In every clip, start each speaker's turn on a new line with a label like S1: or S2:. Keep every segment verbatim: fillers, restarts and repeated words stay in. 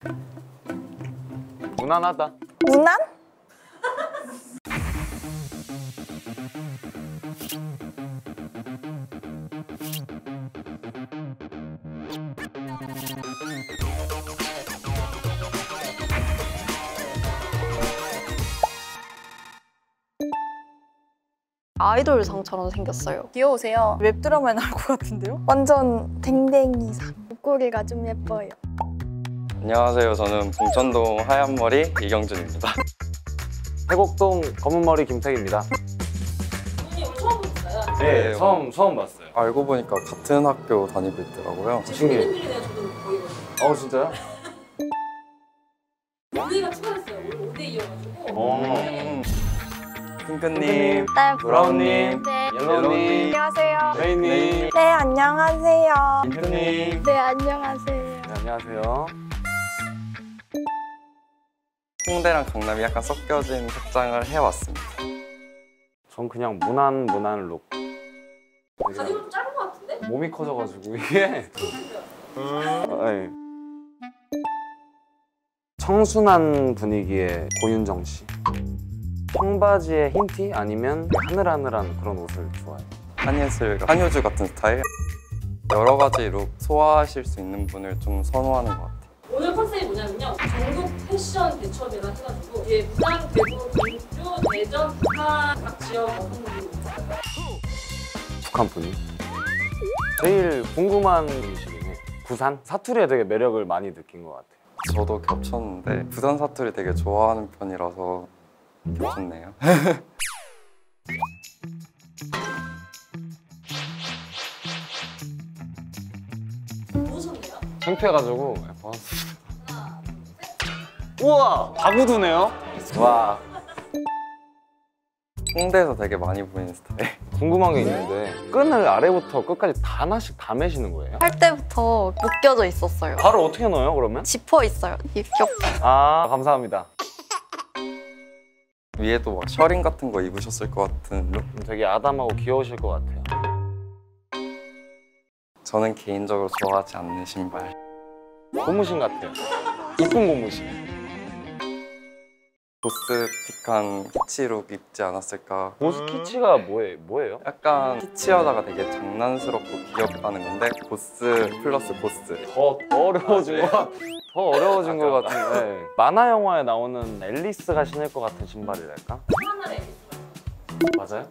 S1: 무난하다.
S2: 무난?
S3: 아이돌상처럼 생겼어요.
S2: 귀여우세요. 웹드라마에 나올 것 같은데요? 완전 댕댕이상. 목걸이가 좀 예뻐요.
S4: 안녕하세요. 저는 봉천동 하얀머리 이경준입니다.
S1: 태곡동 검은머리 김택입니다.
S5: 분이 오늘 처음 보셨어요?
S1: 네,
S4: 네,
S1: 처음 처음 봤어요.
S4: 알고 보니까 같은 학교 다니고 있더라고요.
S1: 신기해.
S5: 팬들이네요. 저도 거기거든요.
S1: 어 진짜요?
S5: 오데이가 추가됐어요. 오늘 오데이여가지고.
S1: 어.
S4: 핑크님,
S2: 네.
S1: 브라운님,
S2: 네.
S1: 옐로우님,
S2: 안녕하세요.
S1: 레이님,
S2: 네, 안녕하세요.
S1: 민트님.
S2: 네, 안녕하세요.
S1: 네, 안녕하세요.
S4: 홍대랑 강남이 약간 섞여진 색장을 해왔습니다.
S1: 전 그냥 무난 무난 룩.
S5: 가디건 좀 짧은 것 같은데?
S1: 몸이 커져가지고 이게. 네. 청순한 분위기의 고윤정 씨. 청바지에 흰티 아니면 하늘하늘한 그런 옷을 좋아해요.
S4: 한예슬, 한효주 같은 스타일. 여러 가지 룩 소화하실 수 있는 분을 좀 선호하는 것 같아요.
S5: 오늘 컨셉이 뭐냐면요. 전국 패션 대첩이라 해가지고 뒤에 부산, 대구, 경주, 대전, 북한 각 지역 여성분들이 있어요.
S1: 북한 분이. 제일 궁금한 음식이네. 부산? 사투리에 되게 매력을 많이 느낀 것 같아요.
S4: 저도 겹쳤는데 부산 사투리 되게 좋아하는 편이라서 겹쳤네요.
S5: 보셨네요?
S1: 창피해가지고.
S5: 하나,
S1: 우와! 바구두네요? 와.
S4: 홍대에서 되게 많이 보이는 스타일.
S1: 궁금한 게 있는데 끈을 아래부터 끝까지 다 하나씩 다 매시는 거예요?
S3: 할 때부터 묶여져 있었어요.
S1: 바로 어떻게 넣어요 그러면?
S3: 지퍼 있어요. 입격.
S1: 아 감사합니다.
S4: 위에도 막 셔링 같은 거 입으셨을 것 같은 룩?
S1: 되게 아담하고 귀여우실 것 같아요.
S4: 저는 개인적으로 좋아하지 않는 신발.
S1: 고무신 같아요. 이쁜 고무신.
S4: 보스틱한 키치룩 입지 않았을까.
S1: 보스키치가 뭐예, 뭐예요?
S4: 약간 키치하다가 되게 장난스럽고 귀엽다는 건데 보스 플러스 보스.
S1: 더, 더 어려워진 것 같... 더 어려워진 것
S4: 맞아.
S1: 같은데 만화 영화에 나오는 앨리스가 신을 것 같은 신발이랄까?
S5: 하늘에
S1: 맞아요?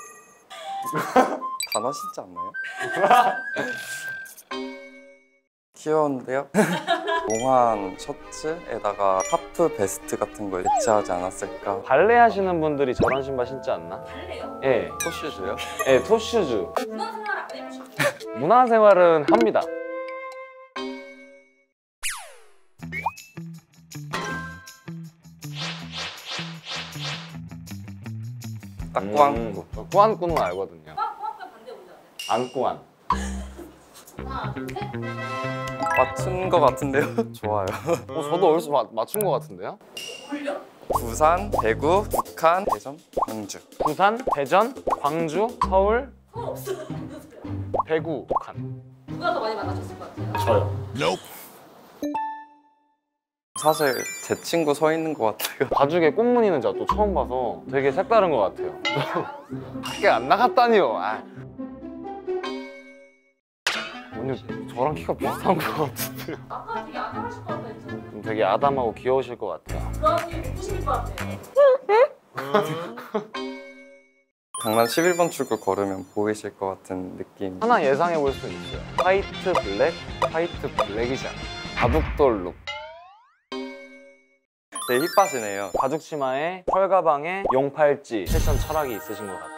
S4: 단어 신지 않나요? 귀여운데요? 몽환 셔츠에다가 하프 베스트 같은 걸 매치하지 않았을까.
S1: 발레 하시는 분들이 저런 신발 신지 않나?
S5: 달래요?
S1: 예,
S4: 토슈즈요?
S1: 예, 토슈즈.
S5: 문화생활 안 해보셨어요?
S1: 문화생활은 합니다.
S4: 딱꾸한
S1: 음, 꾸안꾸는 알거든요.
S5: 호학과 반대 뭔지 아세요?
S1: 안꾸안.
S5: 하나, 둘, 셋.
S4: 맞춘 거 같은데요? 좋아요.
S1: 어, 저도 어디서 마, 맞춘 것 같은데요?
S5: 올려?
S4: 부산, 대구, 북한, 대전, 광주.
S1: 부산, 대전, 광주, 서울,
S5: 서울 없어요.
S1: 대구, 북한.
S5: 누가 더 많이 만나셨을 것 같아요?
S1: 저요.
S4: 사실 제 친구 서 있는 것 같아요.
S1: 가죽에 꽃무늬는 제가 또 처음 봐서 되게 색다른 것 같아요. 밖에 안 나갔다니요. 아. 오늘 저랑 키가 비슷한 것 같은데요.
S5: 아까 되게 아담하실 것 같다 했잖아요.
S1: 좀 되게 아담하고 귀여우실 것 같아요.
S5: 브라운님 먹고 싶을 것 같아요.
S4: 강남 십일 번 출구 걸으면 보이실 것 같은 느낌.
S1: 하나 예상해 볼 수 있어요. 화이트 블랙, 화이트 블랙이지 않아. 바둑돌 룩.
S4: 되게 힙하시네요.
S1: 가죽 치마에 펄 가방에 용팔찌. 패션 철학이 있으신 것 같다.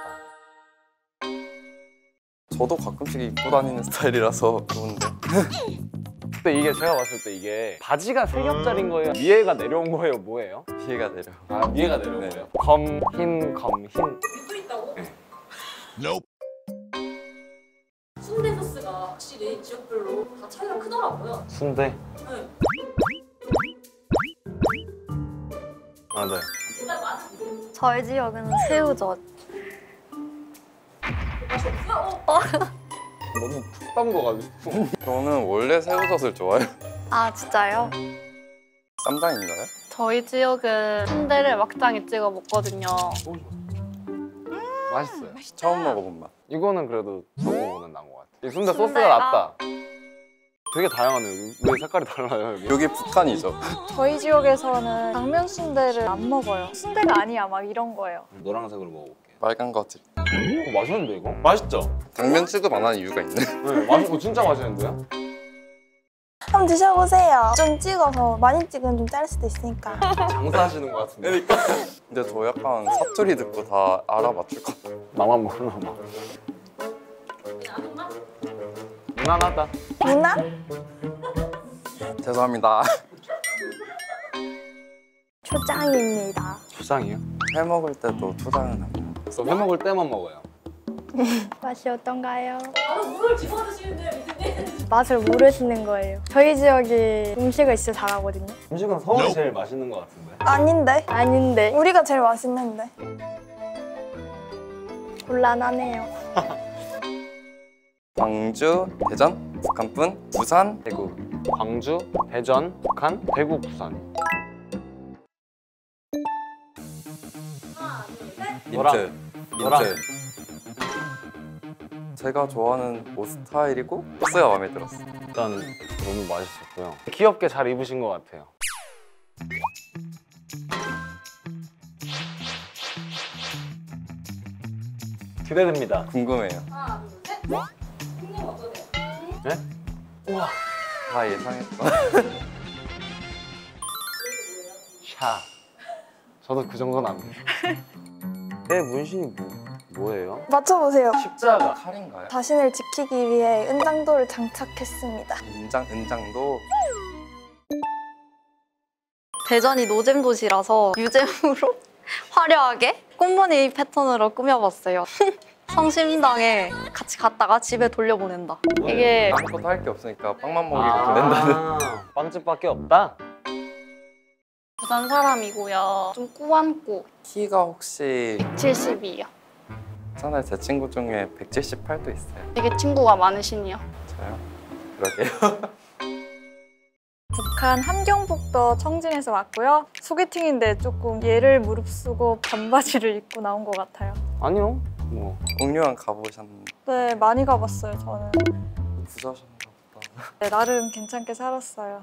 S4: 저도 가끔씩 입고 다니는 스타일이라서 좋은데.
S1: 근데 이게 제가 봤을 때 이게 바지가 세 겹짜리인 거예요? 위에가 내려온 거예요? 뭐예요?
S4: 피해가 내려.
S1: 아 위에가 내려온
S4: 네.
S1: 거예요? 검, 흰, 검, 흰.
S5: 또 있다고?
S1: 네.
S5: 순대 소스가 확실히 지역별로 다 차이가 크더라고요.
S1: 순대.
S5: 네.
S1: 아 네.
S5: 일단 맛은
S3: 저희 지역은 새우젓.
S5: 맛이 없어요? 어?
S1: 너무 푹 담궈가지고.
S4: 저는 원래 새우젓을 좋아해요.
S3: 아 진짜요?
S4: 쌈장인가요?
S6: 저희 지역은 순대를 막장에 찍어 먹거든요.
S1: 맛있어요.
S4: 처음 먹어본 맛.
S1: 이거는 그래도 저거보다는 나은 것 같아. 이 순대 소스가
S6: 순대가?
S1: 낫다. 되게 다양하네요. 왜 색깔이 달라요 여기?
S4: 여기 북한이죠.
S2: 저희 지역에서는 당면 순대를 안 먹어요. 순대가 아니야 막 이런 거예요.
S1: 노란색으로 먹어볼게요.
S4: 빨간 거지.
S1: 이거 맛있는데 이거? 맛있죠?
S4: 당면 취급 안 하는 이유가 있네.
S1: 네, 맛있고 진짜 맛있는데요?
S2: 한번 드셔보세요. 좀 찍어서 많이 찍으면 좀 자를 수도 있으니까.
S1: 장사하시는 것 같은데.
S4: 근데 저 약간 사투리 듣고 다 알아맞출 것 같아요.
S1: 나만 모르나 봐. 무난하다.
S2: 누나?
S4: 죄송합니다.
S2: 초장입니다.
S1: 초장이요?
S4: 회 먹을 때도 초장은 안 먹어요.
S1: 저 회 먹을 때만 먹어요.
S2: 맛이 어떤가요?
S5: 바로 물을 집어 드시는데 미드님.
S2: 맛을 모르시는 거예요. 저희 지역이 음식을 진짜 잘하거든요.
S1: 음식은 서울이 제일 맛있는 것 같은데.
S2: 아닌데? 아닌데. 우리가 제일 맛있는데. 곤란하네요.
S4: 광주, 대전, 북한분, 부산, 대구.
S1: 광주, 대전, 북한, 대구, 부산.
S5: 하나, 둘, 셋.
S1: 너랑.
S4: 민트.
S1: 너랑.
S4: 민트. 제가 좋아하는 옷 스타일이고 소스가 마음에 들었어요.
S1: 일단 너무 맛있었고요. 귀엽게 잘 입으신 것 같아요. 기대됩니다.
S4: 궁금해요.
S5: 하나, 둘, 셋. 형님 어떠세요?
S1: 네? 우와.
S4: 다 예상했던.
S1: 샤. 저도 그 정도는 안 돼요. 내 문신이 뭐, 뭐예요?
S2: 맞춰보세요.
S1: 십자가.
S4: 칼인가요?
S2: 자신을 지키기 위해 은장도를 장착했습니다.
S4: 은장, 은장도.
S3: 대전이 노잼 도시라서 유잼으로 화려하게 꽃무늬 패턴으로 꾸며봤어요. 성심당에 같이 갔다가 집에 돌려보낸다. 이게
S4: 아무것도 할 게 없으니까 빵만 먹이고 보낸다는.
S1: 아, 빵집밖에 없다?
S6: 부산 사람이고요. 좀 꾸안꾸.
S4: 키가 혹시
S6: 칠십이요.
S4: 전에 제 친구 중에 백칠십팔도 있어요.
S6: 되게 친구가 많으시네요.
S4: 저요? 그러게요.
S2: 북한 함경북도 청진에서 왔고요. 소개팅인데 조금 얘를 무릅쓰고 반바지를 입고 나온 것 같아요.
S1: 아니요. 뭐
S4: 옥류관 가보셨는데
S2: 네, 많이 가봤어요, 저는.
S4: 부자셨나 보다.
S2: 네, 나름 괜찮게 살았어요.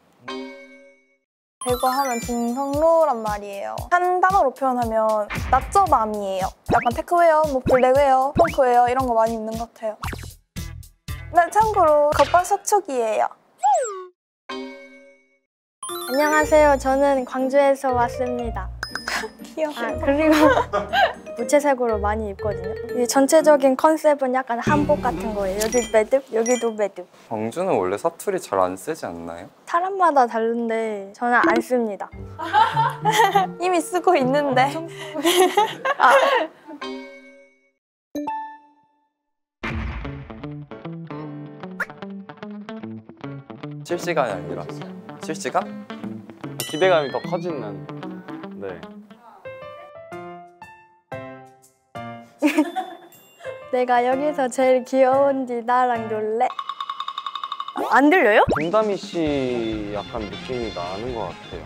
S2: 대구 하면 등성로란 말이에요. 한 단어로 표현하면 낮저밤이에요. 약간 테크웨어, 뭐 블랙웨어, 펑크웨어 이런 거 많이 입는 것 같아요. 네, 참고로 겉바 서축이에요. 안녕하세요. 저는 광주에서 왔습니다. 귀여워. 아, 그리고 무채색으로 많이 입거든요. 이 전체적인 컨셉은 약간 한복 같은 거예요. 여기 매듭, 여기도 매듭.
S4: 광주는 원래 사투리 잘 안 쓰지 않나요?
S2: 사람마다 다른데 저는 안 씁니다. 이미 쓰고 있는데. 아.
S4: 실시간이 아니라 실시간?
S1: 기대감이 더 커지는. 네.
S2: 내가 여기서 제일 귀여운지 나랑 놀래? 안 들려요?
S1: 김다미 씨 약간 느낌이 나는 것 같아요.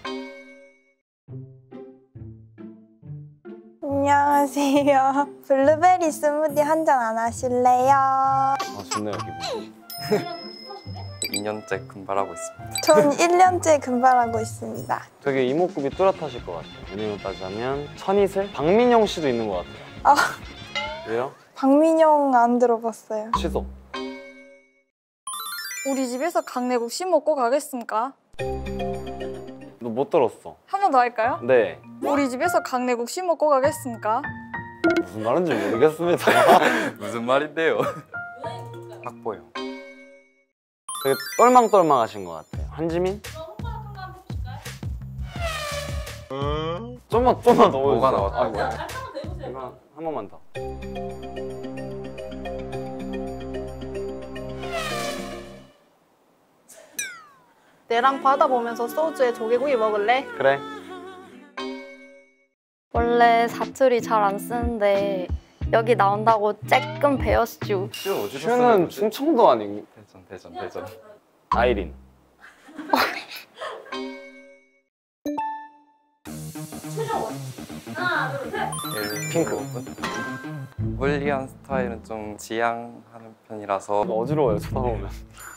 S2: 안녕하세요. 블루베리 스무디 한 잔 안 하실래요?
S1: 아 좋네요 기분.
S4: 이 년째 금발하고 있습니다.
S2: 전 일 년째 금발하고 있습니다.
S1: 되게 이목구비 뚜렷하실 것 같아요. 연예인으로 따지자면 천이슬? 박민영 씨도 있는 것 같아요.
S2: 아,
S1: 왜요?
S2: 박민영 안 들어봤어요.
S1: 취소.
S2: 우리 집에서 강내국시 먹고 가겠습니까?
S1: 너 못 들었어.
S2: 한 번 더 할까요?
S1: 네.
S2: 우리 집에서 강내국시 먹고 가겠습니까?
S1: 무슨 말인지 모르겠습니다.
S4: 무슨 말인데요? 박보영.
S1: 되게 똘망똘망하신 것 같아요. 한지민? 좀만 좀만 더
S4: 뭐가
S1: 보여주세요.
S4: 나왔다고?
S1: 아이고.
S5: 한번 더 해보세요.
S1: 이거 한 번만 더.
S6: 내랑 바다 보면서 소주에 조개구이 먹을래?
S1: 그래.
S3: 원래 사투리 잘 안 쓰는데 여기 나온다고 쬐끔 배웠슈.
S4: 슈 어디서 쓰는
S1: 슈는
S4: 거지?
S1: 충청도 아닌
S4: 대전 대전 대전.
S1: 아이린.
S5: 신영원. 하나, 둘, 셋.
S1: 핑크.
S4: 올리한 스타일은 좀 지향하는 편이라서
S1: 어지러워요, 쳐다보면.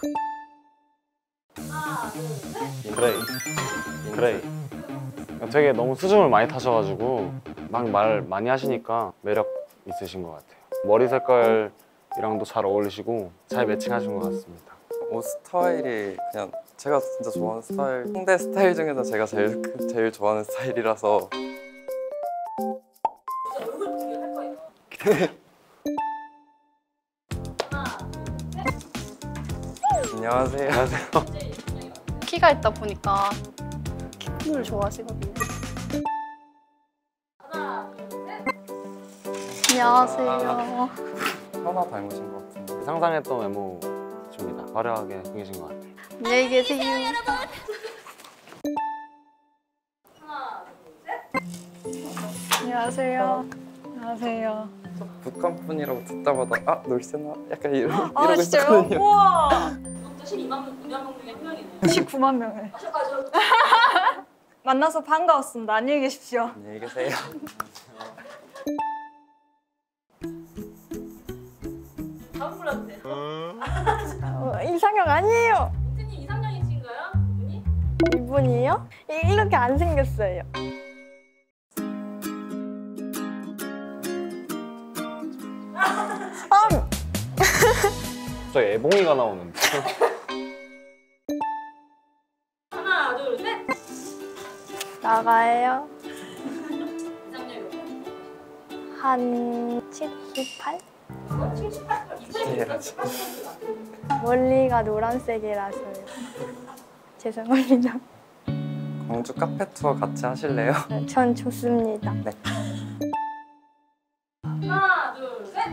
S5: 하나, 둘, 셋.
S1: 그레이. 그레이. 되게 너무 수줍음을 많이 타셔가지고 막 말 많이 하시니까 매력 있으신 것 같아요. 머리 색깔이랑도 잘 어울리시고 잘 매칭하신 것 같습니다.
S4: 옷 스타일이 그냥 제가 진짜 좋아하는 스타일, 홍대 스타일 중에서 제가 제일 제일 좋아하는 스타일이라서
S5: 진짜 얼굴 보게 할 거예요. 하나, 둘, 셋.
S4: 안녕하세요.
S1: 안녕하세요.
S5: 이제 신영이 맞아요.
S6: 키가 있다 보니까 키큰을 좋아하시거든요.
S5: 하나, 둘, 셋.
S6: 안녕하세요.
S4: 하나 닮으신 것 같은데.
S1: 상상했던 외모십니다. 화려하게 생기신 것 같아요.
S6: 안녕히 계세요.
S5: 하나, 둘, 셋.
S6: 안녕하세요. 안녕하세요.
S4: 북한 분이라고 듣다마다 아 놀세나 약간 이러,
S6: 아
S4: 이러고
S6: 진짜요?
S4: 있었거든요.
S6: 우와.
S5: 구독자 십이만 명, 구만 명 중에 한 명이네요.
S6: 십구만 명을.
S5: 아, 저, 아, 저,
S6: 만나서 반가웠습니다. 안녕히 계십시오.
S4: 안녕히 계세요.
S5: 다음 불러주세요.
S2: 어, 이상형 아니에요.
S5: 민트님 이상형이신가요? 이분이?
S2: 이분이요? 이- 이렇게 안 생겼어요. 아,
S1: 저 애봉이가 나오는데.
S5: 하나, 둘, 셋.
S2: 나가요.
S5: 이상형이
S2: 한 칠십팔?
S5: 어? 칠십팔?
S4: 칠십팔.
S2: 멀리가 노란색이라서요. 죄송합니다.
S4: 광주 카페 투어 같이 하실래요?
S2: 전 좋습니다.
S5: 하나, 둘, 셋.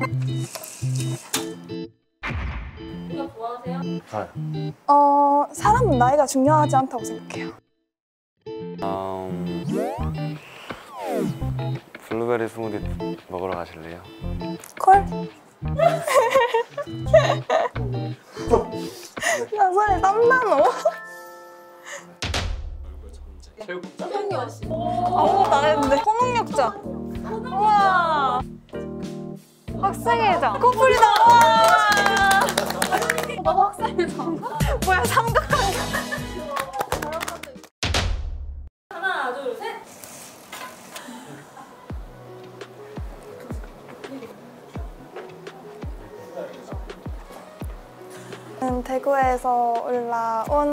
S5: 누가 좋아하세요?
S1: 저요.
S7: 어, 사람은 나이가 중요하지 않다고 생각해요.
S1: 음, 블루베리 스무디 먹으러 가실래요?
S7: 콜? 나 손에 땀나노?
S5: 최현경 씨.
S7: 아무것도 안 했는데. 초능력자. 우와. 학생회장. 커플이다. 와.
S6: 나도 학생회장.
S7: 뭐야, 삼각관계.
S5: 하나, 둘, 셋.
S7: 음, 대구에서 올라온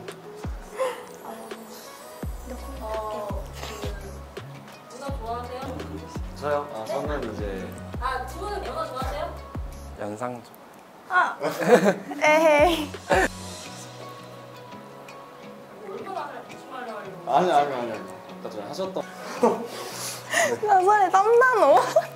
S5: 어, 누가 좋아하세요?
S1: 저요? 아, 저는 이제
S5: 아, 두 분은 연하 좋아하세요?
S4: 연상 좀.
S7: 에헤이.
S5: 얼마나 주말을 하려고.
S1: 아니 아니 아니 아까 전에 하셨던
S7: 나 손에 땀나노?